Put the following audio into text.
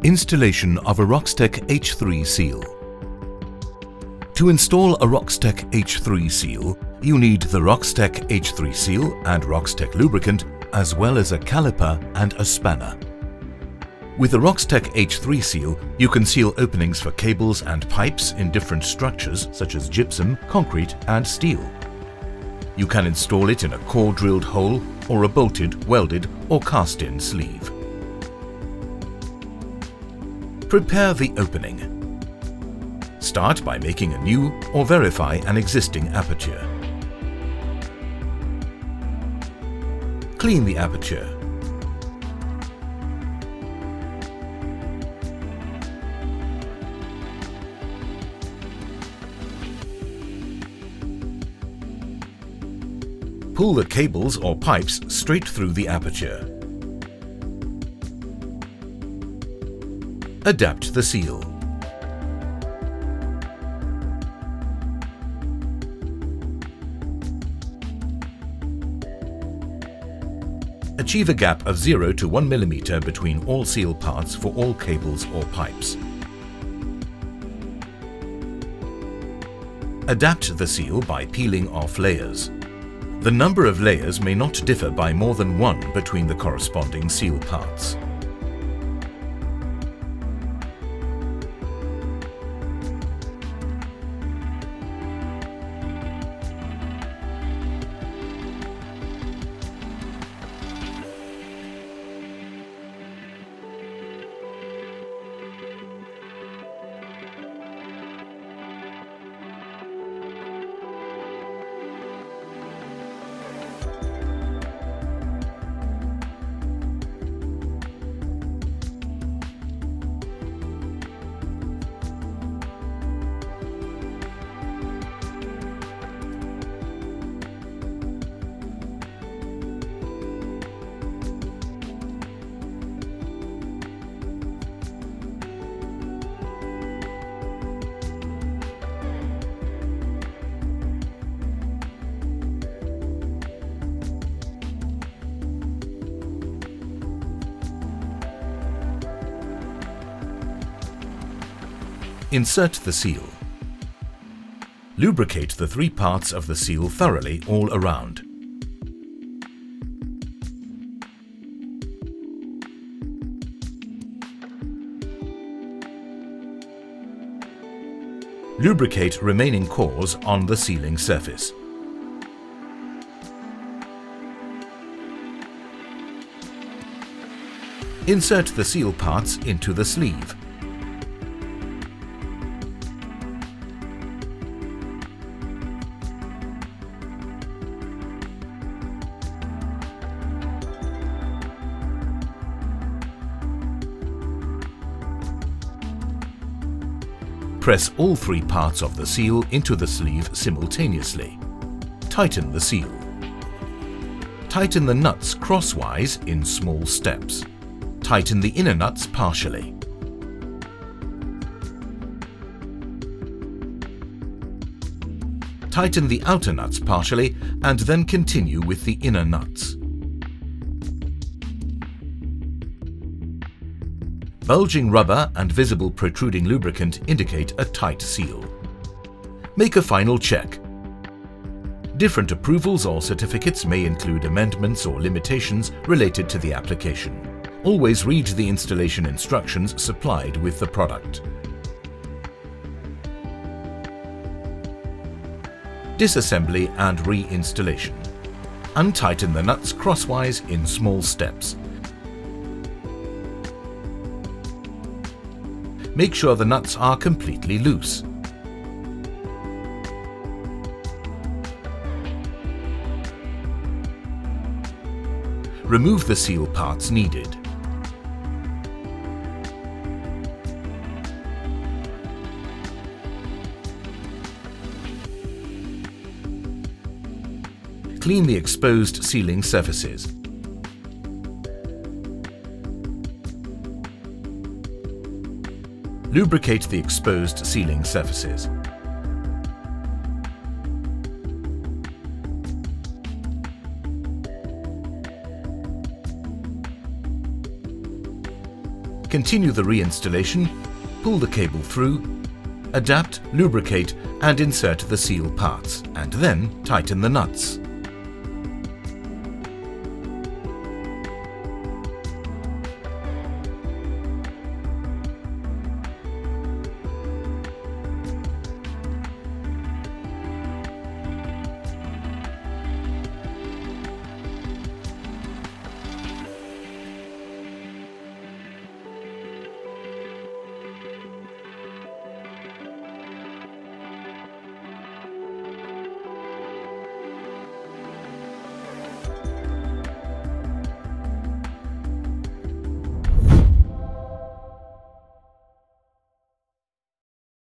Installation of a Roxtec H3 seal. To install a Roxtec H3 seal, you need the Roxtec H3 seal and Roxtec lubricant, as well as a caliper and a spanner. With the Roxtec H3 seal, you can seal openings for cables and pipes in different structures such as gypsum, concrete and steel. You can install it in a core-drilled hole or a bolted, welded or cast-in sleeve. Prepare the opening. Start by making a new or verify an existing aperture. Clean the aperture. Pull the cables or pipes straight through the aperture. Adapt the seal. Achieve a gap of 0 to 1 mm between all seal parts for all cables or pipes. Adapt the seal by peeling off layers. The number of layers may not differ by more than one between the corresponding seal parts. Insert the seal. Lubricate the three parts of the seal thoroughly all around. Lubricate remaining cores on the sealing surface. Insert the seal parts into the sleeve. Press all three parts of the seal into the sleeve simultaneously. Tighten the seal. Tighten the nuts crosswise in small steps. Tighten the inner nuts partially. Tighten the outer nuts partially and then continue with the inner nuts. Bulging rubber and visible protruding lubricant indicate a tight seal. Make a final check. Different approvals or certificates may include amendments or limitations related to the application. Always read the installation instructions supplied with the product. Disassembly and reinstallation. Untighten the nuts crosswise in small steps. Make sure the nuts are completely loose. Remove the seal parts needed. Clean the exposed sealing surfaces. Lubricate the exposed sealing surfaces. Continue the reinstallation, pull the cable through, adapt, lubricate and insert the seal parts, and then tighten the nuts.